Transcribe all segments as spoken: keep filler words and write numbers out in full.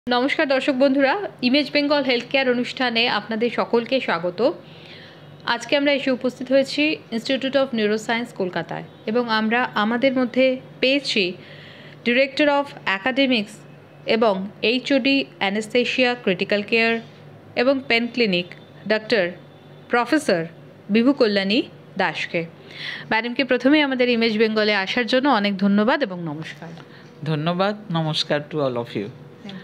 নমস্কার দর্শক বন্ধুরা, ইমেজ বেঙ্গল হেলথ কেয়ার অনুষ্ঠানে আপনাদের সকলকে স্বাগত। আজকে আমরা এসে উপস্থিত হয়েছি ইনস্টিটিউট অফ নিউরোসায়েন্স কলকাতায় এবং আমরা আমাদের মধ্যে পেয়েছি ডিরেক্টর অফ অ্যাকাডেমিক্স এবং এইচওডি অ্যানেস্থেশিয়া ক্রিটিক্যাল কেয়ার এবং pain clinic doctor professor Bibhu Kalyani দাসকে। ম্যাডামকে প্রথমে আমাদের ইমেজ বেঙ্গলে আসার জন্য অনেক ধন্যবাদ এবং নমস্কার। ধন্যবাদ, নমস্কার টু অল অফ ইউ।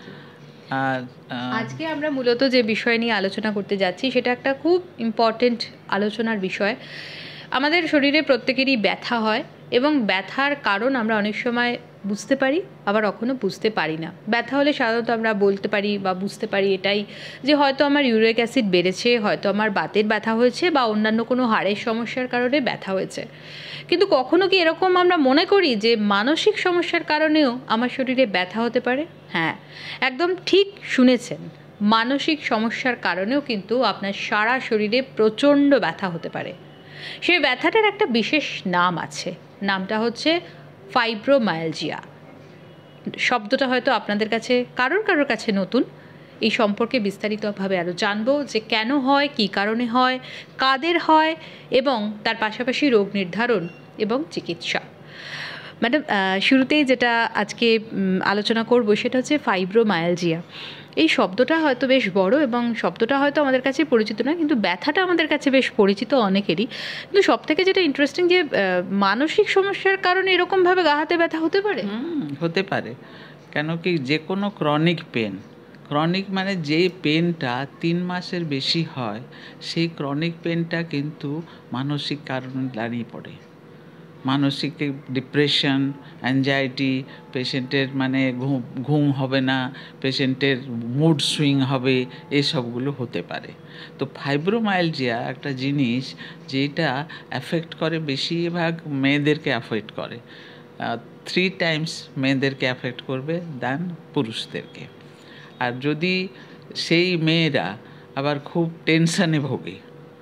আর আজকে আমরা মূলত যে বিষয় নিয়ে আলোচনা করতে যাচ্ছি সেটা একটা খুব ইম্পর্টেন্ট আলোচনার বিষয়। আমাদের শরীরে প্রত্যেকেরই ব্যথা হয় এবং ব্যথার কারণ আমরা অনেক সময় বুঝতে পারি, আবার কখনো বুঝতে পারি না। ব্যথা হলে সাধারণত আমরা বলতে পারি বা বুঝতে পারি এটাই যে হয়তো আমার ইউরিক অ্যাসিড বেড়েছে, হয়তো আমার বাতের ব্যথা হয়েছে বা অন্যান্য কোনো হাড়ের সমস্যার কারণে ব্যথা হয়েছে। কিন্তু কখনো কি এরকম আমরা মনে করি যে মানসিক সমস্যার কারণেও আমার শরীরে ব্যথা হতে পারে? হ্যাঁ, একদম ঠিক শুনেছেন, মানসিক সমস্যার কারণেও কিন্তু আপনার সারা শরীরে প্রচণ্ড ব্যথা হতে পারে। সেই ব্যথাটার একটা বিশেষ নাম আছে, নামটা হচ্ছে ফাইব্রোমায়ালজিয়া। শব্দটা হয়তো আপনাদের কাছে কারোর কারোর কাছে নতুন। এই সম্পর্কে বিস্তারিতভাবে আরও জানবো যে কেন হয়, কী কারণে হয়, কাদের হয় এবং তার পাশাপাশি রোগ নির্ধারণ এবং চিকিৎসা। ম্যাডাম, শুরুতেই যেটা আজকে আলোচনা করব সেটা হচ্ছে ফাইব্রোমায়ালজিয়া। এই শব্দটা হয়তো বেশ বড় এবং শব্দটা হয়তো আমাদের কাছে পরিচিত না, কিন্তু ব্যথাটা আমাদের কাছে বেশ পরিচিত অনেকেরই। কিন্তু সব থেকে যেটা ইন্টারেস্টিং যে মানসিক সমস্যার কারণে এরকমভাবে গা হাতে ব্যথা হতে পারে। হতে পারে, কেন কি যে কোনো ক্রনিক পেন, ক্রনিক মানে যেই পেনটা তিন মাসের বেশি হয়, সেই ক্রনিক পেনটা কিন্তু মানসিক কারণে দাঁড়িয়ে পড়ে। মানসিক ডিপ্রেশন, অ্যাংজাইটি, পেশেন্টের মানে ঘুম ঘুম হবে না, পেশেন্টের মুড সুইং হবে, এসবগুলো হতে পারে। তো ফাইব্রোমায়ালজিয়া একটা জিনিস যেটা অ্যাফেক্ট করে, বেশিরভাগ মেয়েদেরকে অ্যাফেক্ট করে। থ্রি টাইমস মেয়েদেরকে অ্যাফেক্ট করবে দেন পুরুষদেরকে। আর যদি সেই মেয়েরা আবার খুব টেনশানে ভোগে,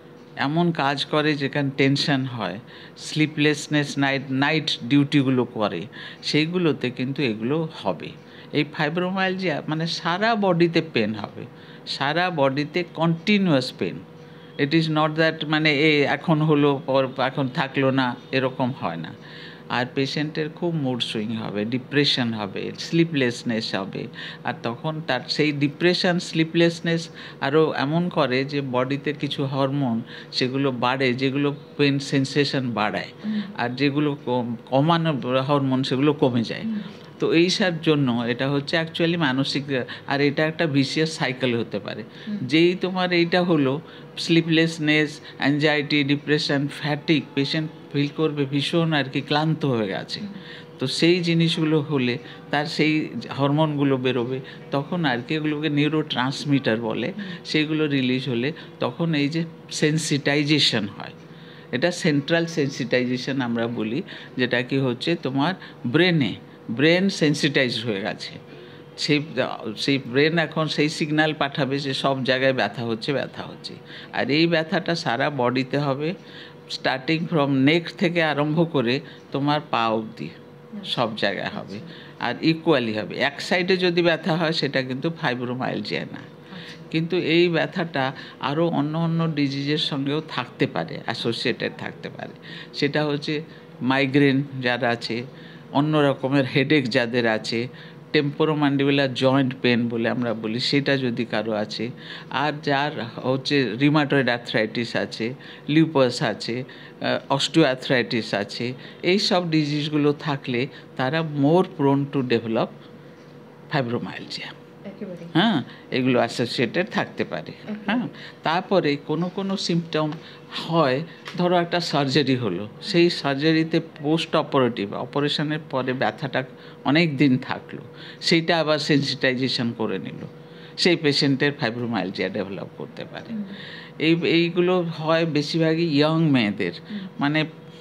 এমন কাজ করে যেখানে টেনশন হয়, স্লিপলেসনেস, নাইট নাইট ডিউটিগুলো করে, সেইগুলোতে কিন্তু এগুলো হবে। এই ফাইব্রোমায়ালজিয়া মানে সারা বডিতে পেন হবে, সারা বডিতে continuous pain. It is not that মানে এ এখন হলো পর এখন থাকলো না, এরকম হয় না। আর পেশেন্টের খুব মুড সুইং হবে, ডিপ্রেশন হবে, স্লিপলেসনেস হবে। আর তখন তার সেই ডিপ্রেশন, স্লিপলেসনেস আরও এমন করে যে বডিতে কিছু হরমোন সেগুলো বাড়ে, যেগুলো পেন সেন্সেশন বাড়ায়, আর যেগুলো কমানো হরমোন সেগুলো কমে যায়। তো এইসব জন্য এটা হচ্ছে অ্যাকচুয়ালি মানসিক, আর এটা একটা ভিসিয়াস সাইকেল হতে পারে। যেই তোমার এইটা হলো sleeplessness, anxiety, depression, fatigue, patient feel করবে ভীষণ আর কি ক্লান্ত হয়ে গেছে। তো সেই জিনিসগুলো হলে তার সেই হরমোনগুলো বেরোবে, তখন আর কি এগুলোকে নিউরো ট্রান্সমিটার বলে, সেইগুলো রিলিজ হলে তখন এই যে সেন্সিটাইজেশন হয়, এটা সেন্ট্রাল সেন্সিটাইজেশন আমরা বলি, যেটা কি হচ্ছে তোমার ব্রেনে ব্রেন সেন্সিটাইজ হয়ে গেছে। সেই সেই ব্রেন এখন সেই সিগন্যাল পাঠাবে যে সব জায়গায় ব্যথা হচ্ছে ব্যথা হচ্ছে আর এই ব্যথাটা সারা বডিতে হবে, স্টার্টিং ফ্রম নেক থেকে আরম্ভ করে তোমার পা অবধি সব জায়গায় হবে, আর ইকুয়ালি হবে। এক সাইডে যদি ব্যথা হয় সেটা কিন্তু ফাইব্রোমায়ালজিয়া না। কিন্তু এই ব্যথাটা আরও অন্য অন্য ডিজিজের সঙ্গেও থাকতে পারে, অ্যাসোসিয়েটেড থাকতে পারে। সেটা হচ্ছে মাইগ্রেন যার আছে, অন্য রকমের হেডেক যাদের আছে, টেম্পোরোম্যান্ডিবুলার জয়েন্ট পেন বলে আমরা বলি, সেটা যদি কারো আছে, আর যার হচ্ছে রিউমাটয়েড আর্থ্রাইটিস আছে, লিউপাস আছে, অস্টিওআর্থ্রাইটিস আছে, এই সব ডিজিজগুলো থাকলে তারা more prone to develop fibromyalgia. হ্যাঁ, এগুলো অ্যাসোসিয়েটেড থাকতে পারে। হ্যাঁ, তারপরে কোনো কোনো সিমটম হয়, ধরো একটা সার্জারি হলো, সেই সার্জারিতে পোস্ট অপারেটিভ, অপারেশনের পরে ব্যথাটা অনেক দিন থাকলো, সেইটা আবার সেন্সিটাইজেশন করে নিল, সেই পেশেন্টের ফাইব্রোমায়ালজিয়া ডেভেলপ করতে পারে। এই এইগুলো হয় বেশিরভাগই ইয়ং মেয়েদের, মানে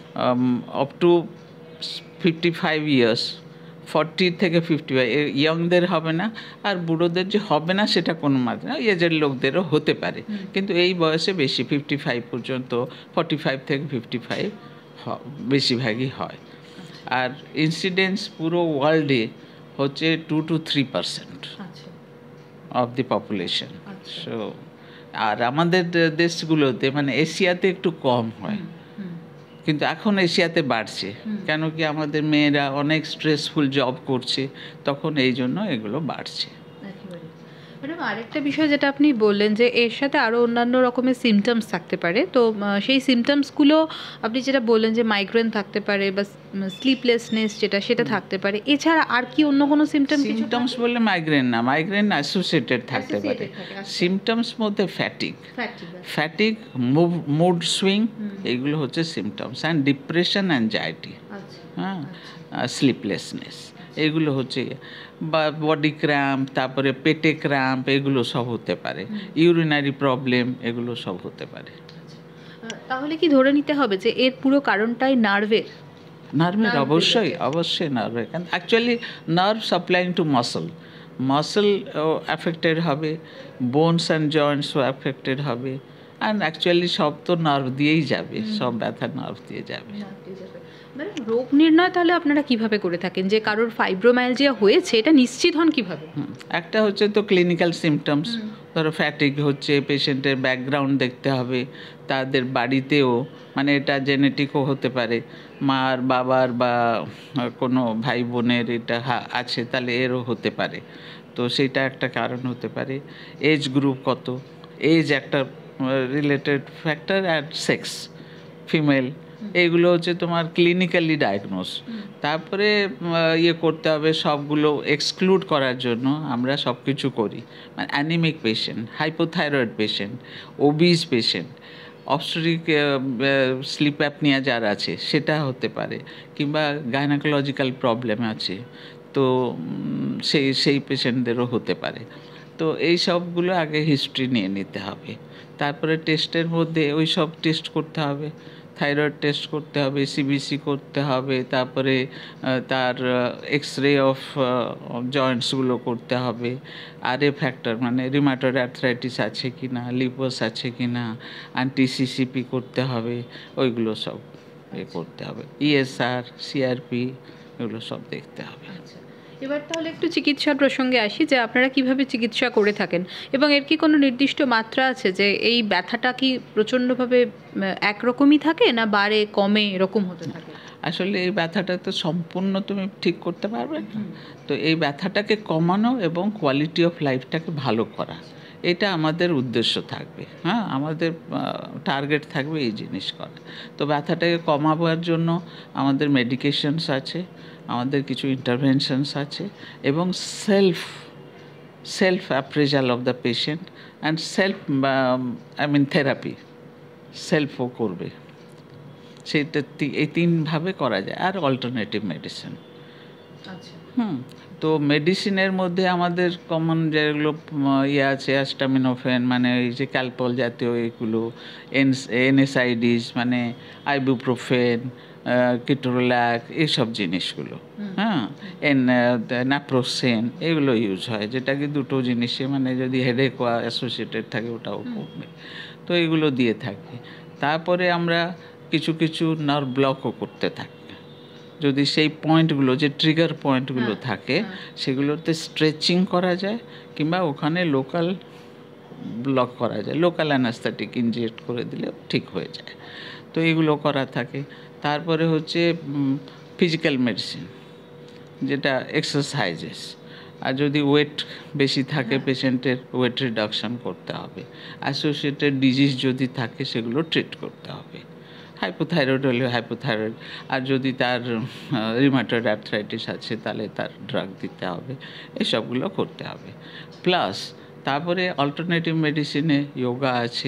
up to fifty five years, forty থেকে ফিফটি ফাইভ, ইয়ংদের হবে না, আর বুড়োদের যে হবে না সেটা কোনো মাত্রা না, এজের লোকদেরও হতে পারে, কিন্তু এই বয়সে বেশি, ফিফটি ফাইভ পর্যন্ত, ফর্টি ফাইভ থেকে ফিফটি ফাইভ বেশিরভাগই হয়। আর ইনসিডেন্স পুরো ওয়ার্ল্ডে হচ্ছে two to three percent. Of the population. So আর আমাদের দেশগুলোতে মানে এশিয়াতে একটু কম হয়, কিন্তু এখন এশিয়াতে বাড়ছে। কেন কি আমাদের মেয়েরা অনেক স্ট্রেসফুল জব করছে, তখন এই জন্য এগুলো বাড়ছে। ম্যাডাম, আরেকটা বিষয় যেটা আপনি বললেন যে এর সাথে আরও অন্যান্য রকমের সিমটমস থাকতে পারে, তো সেই সিমটমসগুলো আপনি যেটা বললেন যে মাইগ্রেন থাকতে পারে বা স্লিপলেসনেস যেটা সেটা থাকতে পারে, এছাড়া আর কি অন্য কোনো সিমটম? সিমটমস বললে মাইগ্রেন না, মাইগ্রেন অ্যাসোসিয়েটেড থাকতে পারে। সিমটমস মধ্যে ফ্যাটিক, ফ্যাটিক, মুড সুইং, এইগুলো হচ্ছে সিমটমস। অ্যান্ড ডিপ্রেশন, অ্যাংজাইটি, হ্যাঁ, স্লিপলেসনেস, এগুলো হচ্ছে, বা বডি ক্র্যাম্প, তারপরে পেটে ক্র্যাম্প, এগুলো সব হতে পারে। ইউরিনারি প্রবলেম, এগুলো সব হতে পারে। তাহলে কি ধরে নিতে হবে যে এর পুরো কারণটাই নার্ভের? নার্ভের, অবশ্যই অবশ্যই নার্ভের। কারণ actually nerve supplying to muscle, muscle affected হবে, বোনস অ্যান্ড জয়েন্টসও অ্যাফেক্টেড হবে। অ্যান্ড অ্যাকচুয়ালি সব তো নার্ভ দিয়েই যাবে, সব ব্যথা নার্ভ দিয়ে যাবে। রোগ নির্ণয় তাহলে আপনারা কিভাবে করে থাকেন? যে কারোর ফাইব্রোমায়ালজিয়া হয়েছে এটা নিশ্চিত হন কিভাবে? একটা হচ্ছে তো ক্লিনিক্যাল সিমটমস, ধরো ফ্যাটিক হচ্ছে, পেশেন্টের ব্যাকগ্রাউন্ড দেখতে হবে, তাদের বাড়িতেও, মানে এটা জেনেটিকও হতে পারে, মার, বাবার বা কোনো ভাই বোনের এটা আছে, তাহলে এরও হতে পারে। তো সেটা একটা কারণ হতে পারে। এজ গ্রুপ কত, এজ একটা related factor, and sex, female, এইগুলো হচ্ছে তোমার ক্লিনিক্যালি ডায়াগনোস। তারপরে ইয়ে করতে হবে, সবগুলো এক্সক্লুড করার জন্য আমরা সব কিছু করি। মানে anaemic patient, hypothyroid patient, obese patient, obstructive sleep apnoea যার আছে সেটা হতে পারে, কিংবা গাইনোকোলজিক্যাল প্রবলেম আছে, তো সেই সেই পেশেন্টদেরও হতে পারে। তো এই সবগুলো আগে হিস্ট্রি নিয়ে নিতে হবে। তারপরে টেস্টের মধ্যে ওই সব টেস্ট করতে হবে, থাইরয়েড টেস্ট করতে হবে, সিবিসি করতে হবে, তারপরে তার এক্স রে অফ জয়েন্টসগুলো করতে হবে, আর এ ফ্যাক্টর মানে রিউমাটয়েড আর্থ্রাইটিস আছে কি না, লিপোস আছে কি না, অ্যান্টিসিসিপি করতে হবে, ওইগুলো সব এ করতে হবে, ইএসআর, সিআরপি, এগুলো সব দেখতে হবে। এবার তাহলে একটু চিকিৎসার প্রসঙ্গে আসি, যে আপনারা কিভাবে চিকিৎসা করে থাকেন এবং এর কি কোনো নির্দিষ্ট মাত্রা আছে, যে এই ব্যথাটা কি প্রচণ্ডভাবে একরকমই থাকে না বাড়ে কমে এরকম হতে থাকে? আসলে এই ব্যথাটা তো সম্পূর্ণ তুমি ঠিক করতে পারবে না, তো এই ব্যথাটাকে কমানো এবং কোয়ালিটি অফ লাইফটাকে ভালো করা, এটা আমাদের উদ্দেশ্য থাকবে। হ্যাঁ, আমাদের টার্গেট থাকবে এই জিনিস করা। তো ব্যথাটাকে কমাবার জন্য আমাদের মেডিকেশনস আছে, আমাদের কিছু ইন্টারভেনশনস আছে, এবং self self appraisal of the patient and self I mean therapy, সেলফও করবে, সেটা এই তিনভাবে করা যায়। আর অল্টারনেটিভ মেডিসিন। হুম তো মেডিসিনের মধ্যে আমাদের কমন যেগুলো ইয়ে আছে, অ্যাস্টামিনোফেন মানে এই যে ক্যালপল জাতীয়, এগুলো, এনস এনএসআইডিস মানে আইবুপ্রোফেন, কিটোরোল্যাক, এইসব জিনিসগুলো, হ্যাঁ, এন ন্যাপ্রোসেন, এগুলো ইউজ হয়, যেটা কি দুটো জিনিসে মানে যদি হেডেক অ্যাসোসিয়েটেড থাকে ওটাও কমবে। তো এগুলো দিয়ে থাকি। তারপরে আমরা কিছু কিছু নার্ভ ব্লকও করতে থাকি, যদি সেই পয়েন্টগুলো, যে ট্রিগার পয়েন্টগুলো থাকে, সেগুলোতে স্ট্রেচিং করা যায়, কিংবা ওখানে লোকাল ব্লক করা যায়, লোকাল অ্যানাস্থেটিক ইনজেক্ট করে দিলে ঠিক হয়ে যায়। তো এগুলো করা থাকে। তারপরে হচ্ছে ফিজিক্যাল মেডিসিন, যেটা এক্সারসাইজেস, আর যদি ওয়েট বেশি থাকে পেশেন্টের, ওয়েট রিডাকশন করতে হবে। অ্যাসোসিয়েটেড ডিজিজ যদি থাকে সেগুলো ট্রিট করতে হবে। হাইপোথাইরয়েড হলে হাইপোথাইরয়েড, আর যদি তার রিউমাটয়েড আর্থ্রাইটিস আছে তাহলে তার ড্রাগ দিতে হবে, এসবগুলো করতে হবে। প্লাস তারপরে অল্টারনেটিভ মেডিসিনে যোগা আছে,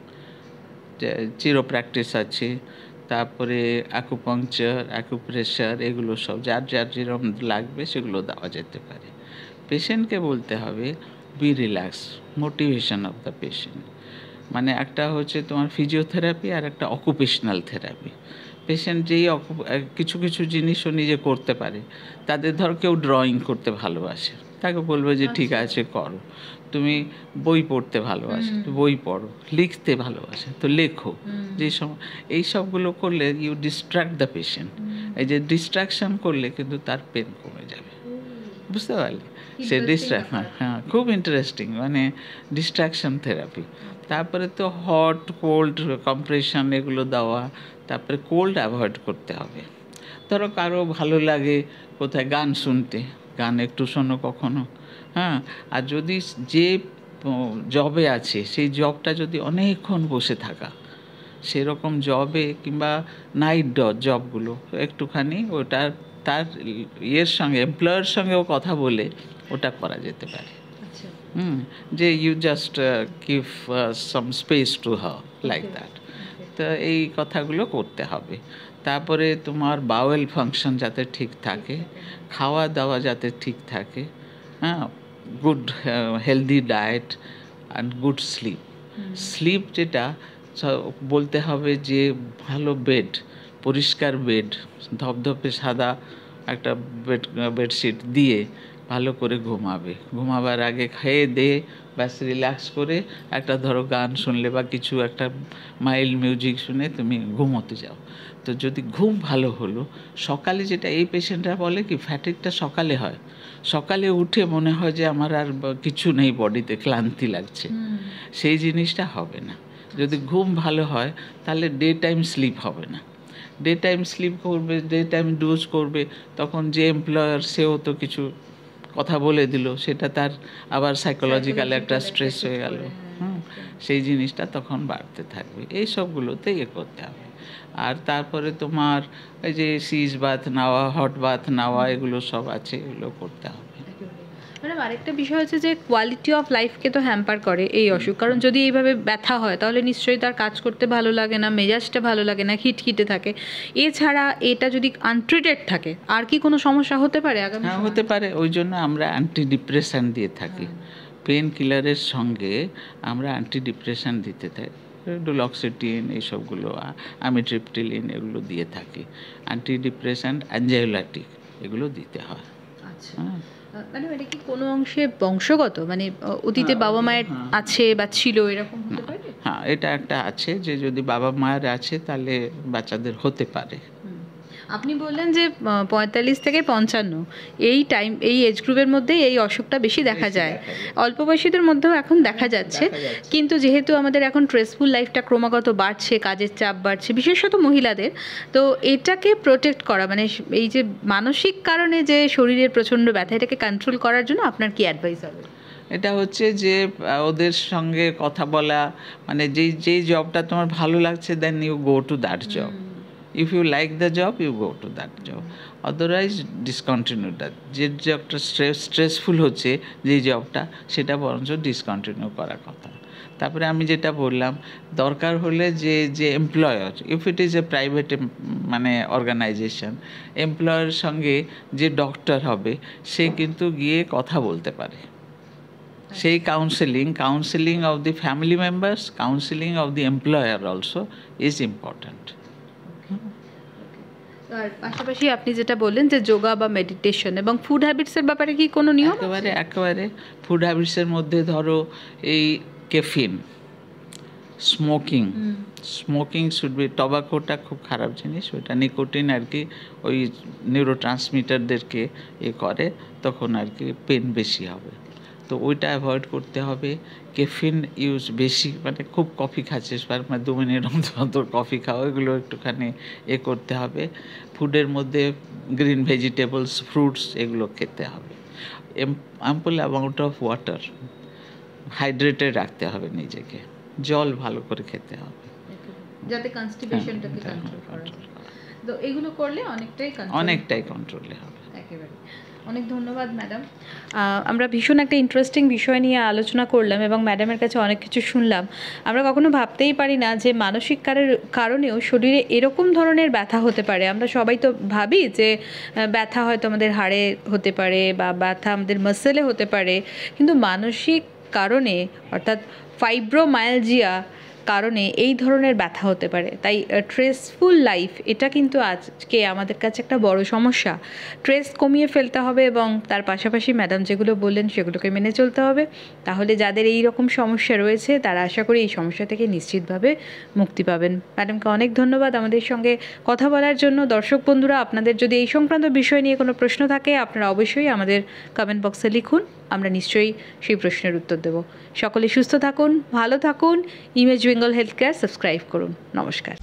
চিরোপ্র্যাকটিস আছে, তারপরে অ্যাকুপাংচার, অ্যাকুপ্রেশার, এগুলো সব যার যার যেরকম লাগবে সেগুলো দেওয়া যেতে পারে। পেশেন্টকে বলতে হবে be relax, motivation of the patient, মানে একটা হচ্ছে তোমার ফিজিওথেরাপি আর একটা অকুপেশনাল থেরাপি। পেশেন্ট যেই কিছু কিছু জিনিসও নিজে করতে পারে, তাদের ধর কেউ ড্রয়িং করতে ভালোবাসে, তাকে বলবে যে ঠিক আছে করো, তুমি বই পড়তে ভালোবাসো তো বই পড়ো, লিখতে ভালোবাসে তো লেখো, যে সব এই সবগুলো করলে ইউ ডিস্ট্র্যাক্ট দ্য পেশেন্ট। এই যে ডিস্ট্রাকশন করলে কিন্তু তার পেন কমে যাবে, বুঝতে পারলে? সে ডিস্ট্রাকশন, হ্যাঁ খুব ইন্টারেস্টিং, মানে ডিস্ট্রাকশন থেরাপি। তারপরে তো হট কোল্ড কম্প্রেশন এগুলো দেওয়া, তারপরে কোল্ড অ্যাভয়েড করতে হবে। ধরো কারো ভালো লাগে কোথায় গান শুনতে, গান একটু শোনো কখনো, হ্যাঁ। আর যদি যে জবে আছে সেই জবটা যদি অনেকক্ষণ বসে থাকা, সেরকম জবে কিংবা নাইট জবগুলো একটুখানি ওটার তার ইয়ের সঙ্গে এমপ্লয়ার সঙ্গেও কথা বলে ওটা করা যেতে পারে। হুম, যে you just give some space to her like that. তো এই কথাগুলো করতে হবে। তারপরে তোমার বাওয়েল ফাংশন যাতে ঠিক থাকে, খাওয়া দাওয়া যাতে ঠিক থাকে, হ্যাঁ, good healthy diet and good sleep. Sleep যেটা বলতে হবে যে ভালো বেড, পরিষ্কার বেড, ধপধপে সাদা একটা বেড বেডশিট দিয়ে ভালো করে ঘুমাবে। ঘুমাবার আগে খেয়ে দিয়ে ব্যাস রিল্যাক্স করে একটা ধরো গান শুনলে বা কিছু একটা মাইল্ড মিউজিক শুনে তুমি ঘুমোতে যাও। তো যদি ঘুম ভালো হলো, সকালে যেটা এই পেশেন্টরা বলে কি ফ্যাটিকটা সকালে হয়, সকালে উঠে মনে হয় যে আমার আর কিছু নেই বডিতে, ক্লান্তি লাগছে, সেই জিনিসটা হবে না। যদি ঘুম ভালো হয় তাহলে ডে টাইম স্লিপ হবে না। ডে টাইম স্লিপ করবে, ডে টাইম ডোজ করবে, তখন যে এমপ্লয়ার সেও তো কিছু কথা বলে দিল, সেটা তার আবার সাইকোলজিক্যাল একটা স্ট্রেস হয়ে গেল, হুম, সেই জিনিসটা তখন বাড়তে থাকবে। এই সবগুলোতে ইয়ে করতে হবে। আর তারপরে তোমার এই যে সিজ বাথ নেওয়া, হট বাথ নেওয়া, এগুলো সব আছে, এগুলো করতে হবে। ম্যাডাম আরেকটা বিষয় হচ্ছে যে কোয়ালিটি অফ লাইফকে তো হ্যাম্পার করে এই অসুখ, কারণ যদি এইভাবে ব্যথা হয় তাহলে নিশ্চয়ই তার কাজ করতে ভালো লাগে না, মেজাজটা ভালো লাগে না, খিটখিটে থাকে। এছাড়া এটা যদি আনট্রিটেড থাকে আর কি কোনো সমস্যা হতে পারে আগামী? হ্যাঁ হতে পারে, ওই জন্য আমরা অ্যান্টি ডিপ্রেশন দিয়ে থাকি। পেন কিলারের সঙ্গে আমরা অ্যান্টি ডিপ্রেশন দিতে থাকি, ডুলক্সিটিন এইসবগুলো, আমিট্রিপটিলিন এগুলো দিয়ে থাকি। অ্যান্টি ডিপ্রেশন, অ্যাঞ্জাইলাটিক এগুলো দিতে হয়। আচ্ছা ম্যাডাম, এটা কি কোনো অংশে বংশগত, মানে অতীতে বাবা মায়ের আছে বা ছিল এরকম হতে পারে? হ্যাঁ, এটা একটা আছে যে যদি বাবা মায়ের আছে তাহলে বাচ্চাদের হতে পারে। আপনি বললেন যে পঁয়তাল্লিশ থেকে পঞ্চান্ন এই টাইম, এই এজ গ্রুপের মধ্যে এই অসুখটা বেশি দেখা যায়। অল্প বয়সীদের মধ্যেও এখন দেখা যাচ্ছে, কিন্তু যেহেতু আমাদের এখন স্ট্রেসফুল লাইফটা ক্রমাগত বাড়ছে, কাজের চাপ বাড়ছে, বিশেষত মহিলাদের, তো এটাকে প্রোটেক্ট করা, মানে এই যে মানসিক কারণে যে শরীরের প্রচণ্ড ব্যথা, এটাকে কন্ট্রোল করার জন্য আপনার কি অ্যাডভাইস হবে? এটা হচ্ছে যে ওদের সঙ্গে কথা বলা, মানে যেই যেই জবটা তোমার ভালো লাগছে then you go to that job. If you like the job, you go to that job. Otherwise, discontinue that. যে জবটা স্ট্রেস স্ট্রেসফুল হচ্ছে, যেই জবটা, সেটা বরঞ্চ ডিসকন্টিনিউ করার কথা। তারপরে আমি যেটা বললাম, দরকার হলে যে যে employer, if it is a private মানে অর্গানাইজেশন, এমপ্লয়ারের সঙ্গে যে ডক্টর হবে সে কিন্তু গিয়ে কথা বলতে পারে। সেই counselling counselling of the family members, counselling of the employer also is important. আর পাশাপাশি আপনি যেটা বললেন যে যোগা বা মেডিটেশন এবং ফুড হ্যাবিটসের ব্যাপারে কি কোনো নিয়ম? একেবারে একেবারে ফুড হ্যাবিটসের মধ্যে ধরো এই caffeine, smoking, smoking should be, টবাকোটা খুব খারাপ জিনিস, ওইটা নিকোটিন আর কি ওই নিউরো ট্রান্সমিটারদেরকে এ করে, তখন আর কি পেন বেশি হবে, তো ওইটা অ্যাভয়েড করতে হবে। কেফিন ইউজ বেশি, মানে খুব কফি খাচ্ছিস মানে দু মিনিট অন্তর অন্তর কফি খাওয়া, এগুলো একটুখানি এ করতে হবে। ফুডের মধ্যে গ্রিন ভেজিটেবলস, ফ্রুটস এগুলো খেতে হবে। Ample amount of water, hydrated রাখতে হবে নিজেকে, জল ভালো করে খেতে হবে যাতে কনস্টিপেশনটাকে কন্ট্রোল করা যায়। তো এগুলো করলে অনেকটাই অনেকটাই কন্ট্রোলে হবে। একেবারে অনেক ধন্যবাদ ম্যাডাম। আমরা ভীষণ একটা ইন্টারেস্টিং বিষয় নিয়ে আলোচনা করলাম এবং ম্যাডামের কাছে অনেক কিছু শুনলাম। আমরা কখনো ভাবতেই পারি না যে মানসিক কারণেও শরীরে এরকম ধরনের ব্যথা হতে পারে। আমরা সবাই তো ভাবি যে ব্যথা হয়তো আমাদের হাড়ে হতে পারে বা ব্যথা আমাদের মাসেলে হতে পারে, কিন্তু মানসিক কারণে অর্থাৎ ফাইব্রোমায়ালজিয়া কারণে এই ধরনের ব্যথা হতে পারে। তাই স্ট্রেসফুল লাইফ এটা কিন্তু আজকে আমাদের কাছে একটা বড় সমস্যা। স্ট্রেস কমিয়ে ফেলতে হবে এবং তার পাশাপাশি ম্যাডাম যেগুলো বললেন সেগুলোকে মেনে চলতে হবে। তাহলে যাদের এই রকম সমস্যা রয়েছে তারা আশা করি এই সমস্যা থেকে নিশ্চিতভাবে মুক্তি পাবেন। ম্যাডামকে অনেক ধন্যবাদ আমাদের সঙ্গে কথা বলার জন্য। দর্শক বন্ধুরা, আপনাদের যদি এই সংক্রান্ত বিষয় নিয়ে কোনো প্রশ্ন থাকে আপনারা অবশ্যই আমাদের কমেন্ট বক্সে লিখুন, আমরা নিশ্চয়ই সেই প্রশ্নের উত্তর দেব। সকলে সুস্থ থাকুন, ভালো থাকুন। Image Bengal Health Care subscribe করুন। নমস্কার।